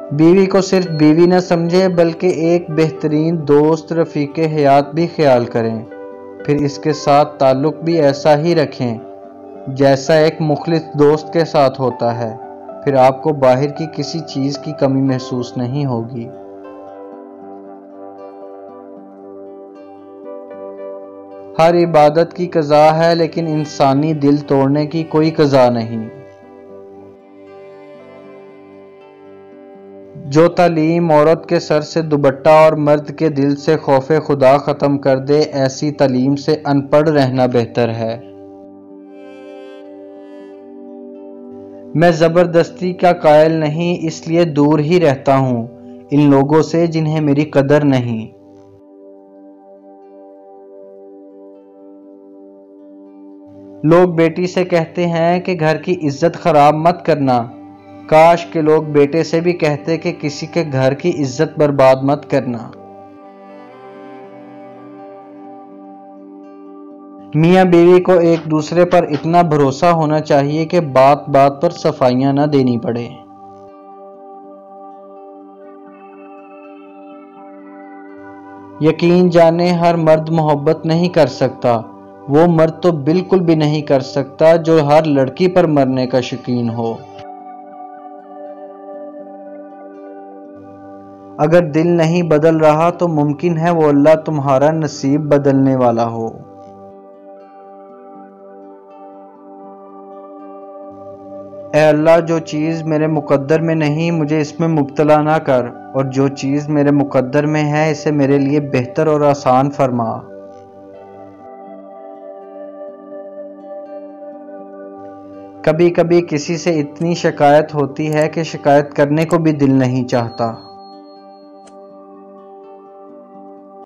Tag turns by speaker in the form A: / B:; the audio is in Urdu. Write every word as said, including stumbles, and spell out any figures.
A: بیوی کو صرف بیوی نہ سمجھے بلکہ ایک بہترین دوست رفیق حیات بھی خیال کریں، پھر اس کے ساتھ تعلق بھی ایسا ہی رکھیں جیسا ایک مخلص دوست کے ساتھ ہوتا ہے، پھر آپ کو باہر کی کسی چیز کی کمی محسوس نہیں ہوگی۔ ہر عبادت کی قضا ہے لیکن انسانی دل توڑنے کی کوئی قضا نہیں۔ جو تعلیم عورت کے سر سے دوپٹہ اور مرد کے دل سے خوف خدا ختم کر دے، ایسی تعلیم سے ان پڑھ رہنا بہتر ہے۔ میں زبردستی کا قائل نہیں، اس لیے دور ہی رہتا ہوں ان لوگوں سے جنہیں میری قدر نہیں۔ لوگ بیٹی سے کہتے ہیں کہ گھر کی عزت خراب مت کرنا، کاش کہ لوگ بیٹے سے بھی کہتے کہ کسی کے گھر کی عزت برباد مت کرنا۔ میاں بیوی کو ایک دوسرے پر اتنا بھروسہ ہونا چاہیے کہ بات بات پر صفائیاں نہ دینی پڑے۔ یقین جانے ہر مرد محبت نہیں کر سکتا، وہ مرد تو بالکل بھی نہیں کر سکتا جو ہر لڑکی پر مرنے کا شوقین ہو۔ اگر دل نہیں بدل رہا تو ممکن ہے وہ اللہ تمہارا نصیب بدلنے والا ہو۔ اے اللہ، جو چیز میرے مقدر میں نہیں مجھے اس میں مبتلا نہ کر، اور جو چیز میرے مقدر میں ہے اسے میرے لیے بہتر اور آسان فرما۔ کبھی کبھی کسی سے اتنی شکایت ہوتی ہے کہ شکایت کرنے کو بھی دل نہیں چاہتا۔